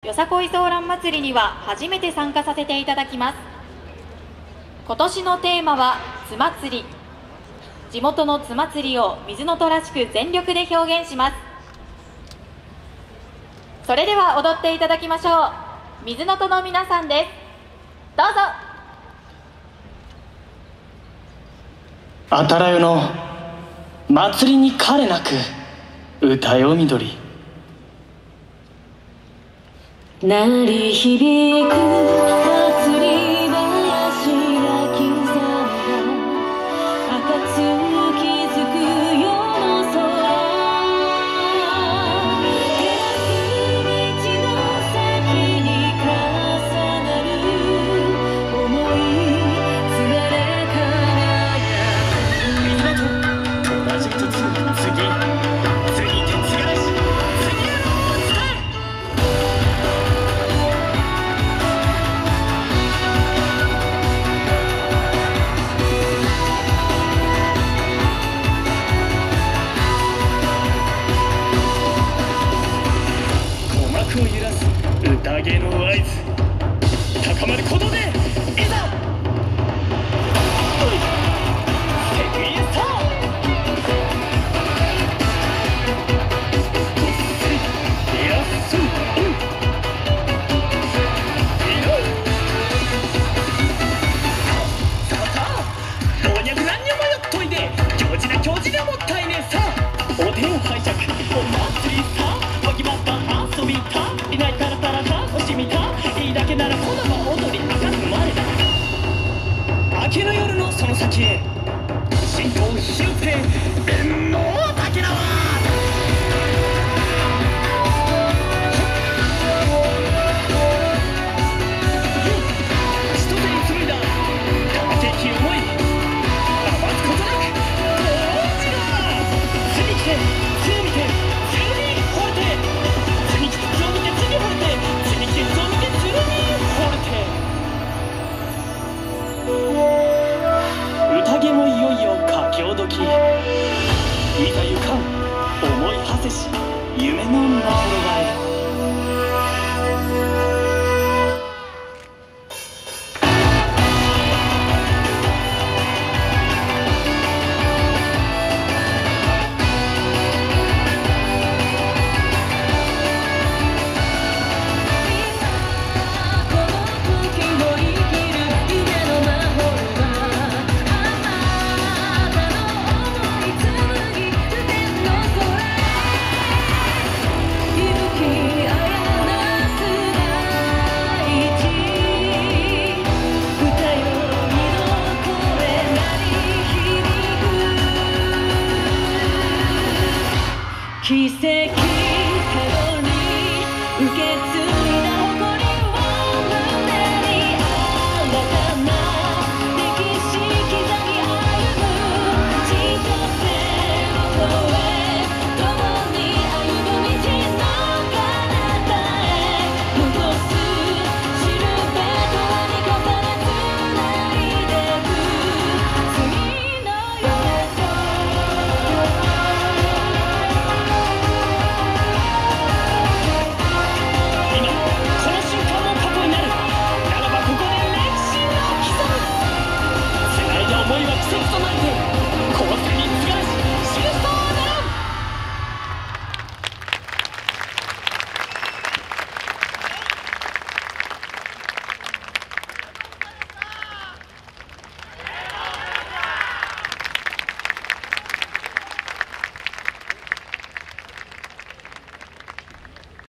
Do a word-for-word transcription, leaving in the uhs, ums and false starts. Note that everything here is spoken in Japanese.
よさこいソーラン祭りには初めて参加させていただきます。今年のテーマは津祭り。地元の津祭りを水の虎らしく全力で表現します。それでは踊っていただきましょう。水の戸の皆さんです。どうぞ。 あたらよの祭りに彼なく歌よ緑。 鳴り響く祭り林が刻んだ暁づく夜の空、照らす道の先に重なる想い連れ輝く。 同じ一つ次次手つがらし次への伝え。鼓膜を揺らす宴の合図、高まることでいざセクイエスター。お手を拝借お祭りさ、わきまった遊びたいないからたら楽しみたいいだけならこだま踊り明かすまれだ。明けの夜のその先へ新と広くて縁の竹縄。一手に紡いだ玉手き思い余すことなく同時が次来て次見て次に惚れて次来て次を見て次惚れて次来て次を見て次に惚れて。宴もいよいよ佳境時、いざゆかん思い馳せし夢の舞う場へ。奇跡たどり受け継ぐ